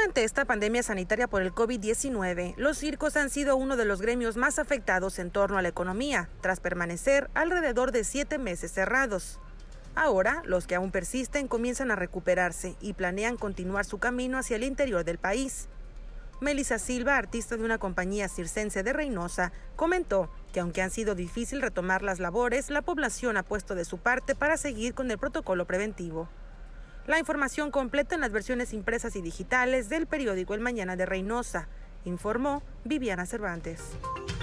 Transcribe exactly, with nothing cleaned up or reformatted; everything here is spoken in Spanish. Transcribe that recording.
Durante esta pandemia sanitaria por el COVID diecinueve, los circos han sido uno de los gremios más afectados en torno a la economía, tras permanecer alrededor de siete meses cerrados. Ahora, los que aún persisten comienzan a recuperarse y planean continuar su camino hacia el interior del país. Melissa Silva, artista de una compañía circense de Reynosa, comentó que aunque han sido difícil retomar las labores, la población ha puesto de su parte para seguir con el protocolo preventivo. La información completa en las versiones impresas y digitales del periódico El Mañana de Reynosa, informó Viviana Cervantes.